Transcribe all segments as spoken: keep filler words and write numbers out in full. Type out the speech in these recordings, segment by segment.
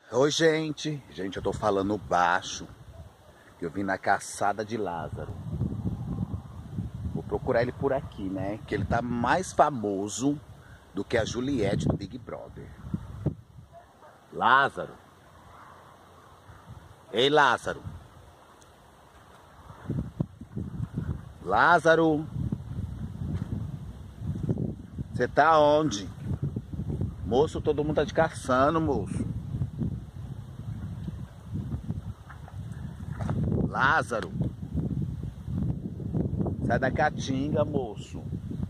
Oi, gente. Gente, eu tô falando baixo. Que eu vim na caçada de Lázaro. Vou procurar ele por aqui, né? Que ele tá mais famoso do que a Juliette do Big Brother. Lázaro. Ei, Lázaro. Lázaro. Você tá onde? Moço, todo mundo tá te caçando, moço. Lázaro. Sai da caatinga, moço.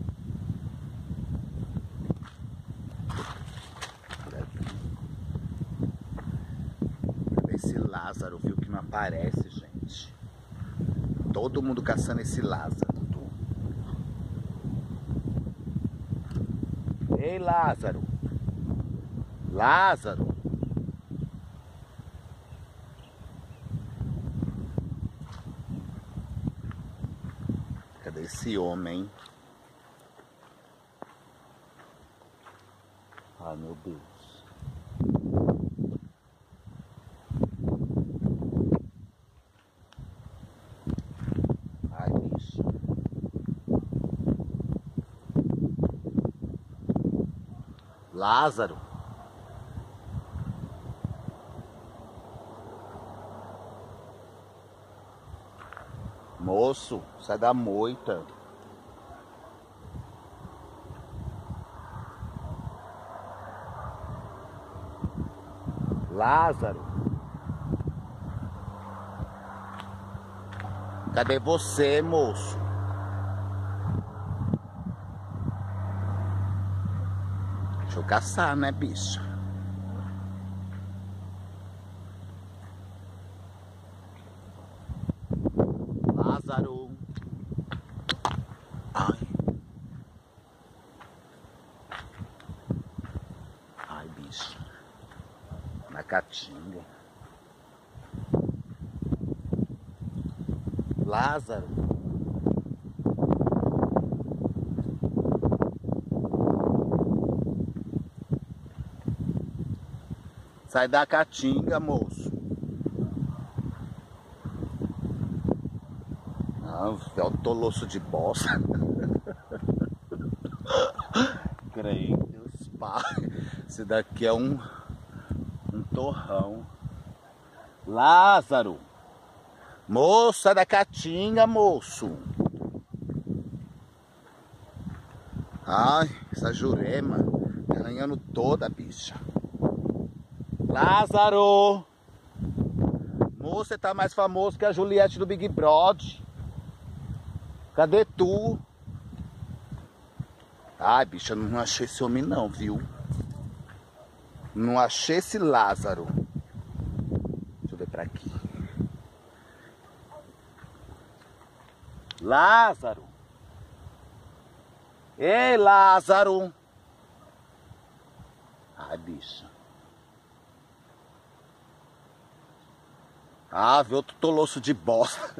Esse Lázaro, viu, que não aparece, gente. Todo mundo caçando esse Lázaro. Ei, Lázaro. Lázaro. Cadê esse homem? Ai, meu Deus. Ai, bicho. Lázaro. Moço, sai da moita. Lázaro. Cadê você, moço? Deixa eu caçar, né, bicho? Lázaro. Ai. Ai, bicho. Na caatinga. Lázaro. Sai da caatinga, moço. Ah, é o toloço de bosta. Creio, Deus pai. Esse daqui é um, um torrão. Lázaro. Moço, sai da caatinga, moço. Ai, essa jurema tá arranhando toda, bicha. Lázaro. Moço, você tá mais famoso que a Juliette do Big Brother. Cadê tu? Ai, bicha, não achei esse homem não, viu? Não achei esse Lázaro. Deixa eu ver pra aqui. Lázaro. Ei, Lázaro. Ai, bicha. Ah, vê outro toloço de bosta.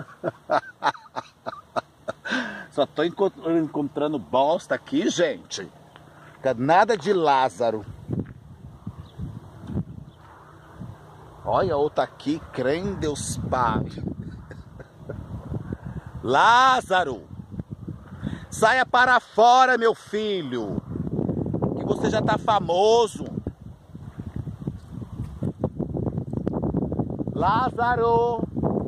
Só tô encontrando bosta aqui, gente. Nada de Lázaro. Olha outra aqui, crê em Deus Pai. Lázaro. Saia para fora, meu filho. Que você já tá famoso. Lázaro.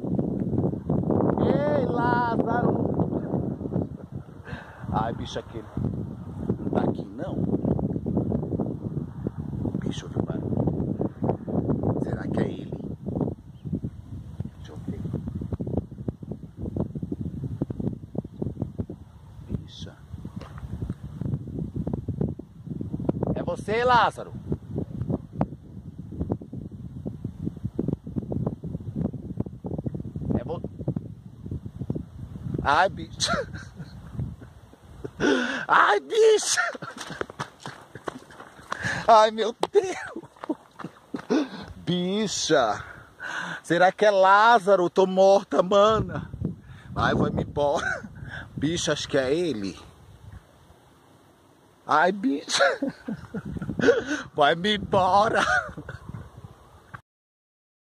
Ei, Lázaro. Ai, bicho, aquele não tá aqui, não. Deixa eu ver o barulho. Será que é ele? Deixa eu ver. Bicha. É você, Lázaro? É você? Ai, bicho. Ai, bicha! Ai, meu Deus! Bicha! Será que é Lázaro? Tô morta, mana! Ai, vai-me embora! Bicha, acho que é ele! Ai, bicha! Vai-me embora!